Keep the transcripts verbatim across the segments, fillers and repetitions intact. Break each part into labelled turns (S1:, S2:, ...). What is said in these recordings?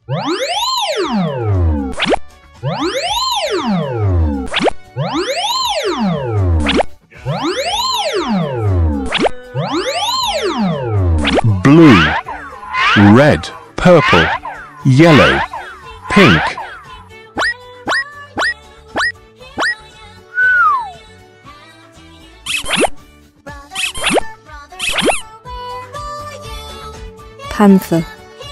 S1: Blue, red, purple, yellow, pink.
S2: Panther.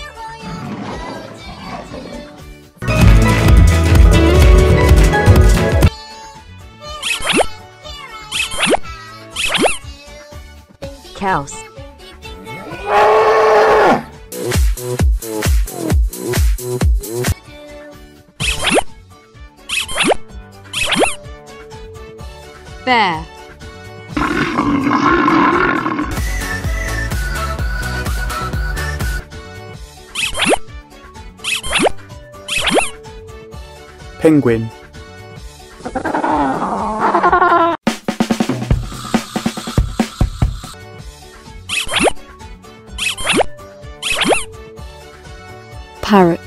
S3: Cows.
S2: Bear.
S4: Penguin.
S2: Parrot.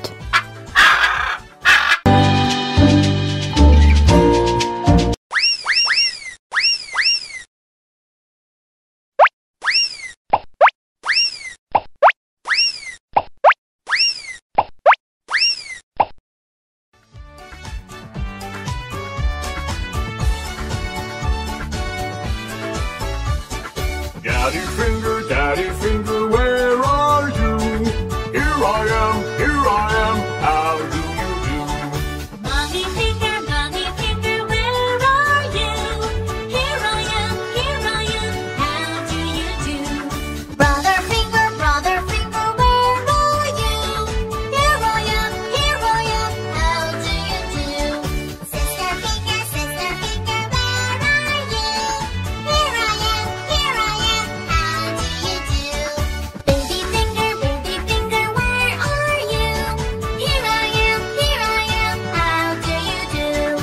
S5: Daddy finger, daddy finger, where are you? Here I am, here I am, how do you do?
S6: Mommy finger, mommy finger, where are you? Here I am, here I am, how do you do? Brother finger, brother finger, where are you? Here I am, here I am, how do you do? Sister finger, sister finger, where are you? Here I am, here I am, how do you do? Baby finger, baby finger, where are you? Here I am, here I am, how do you do?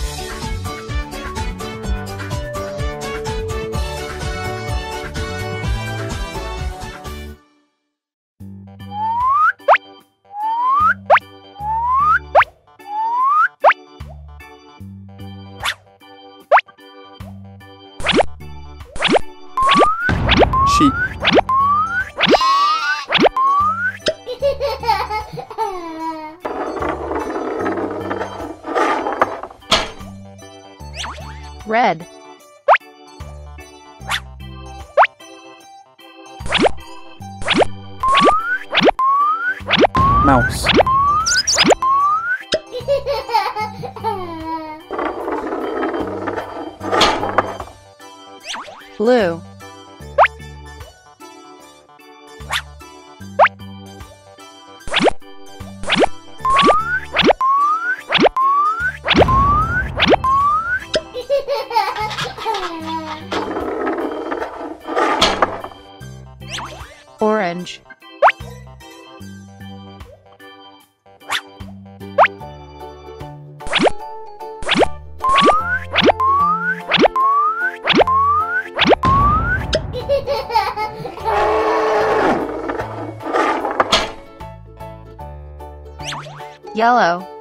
S4: Sheep.
S3: Red.
S4: Mouse.
S3: Blue. Orange. Yellow.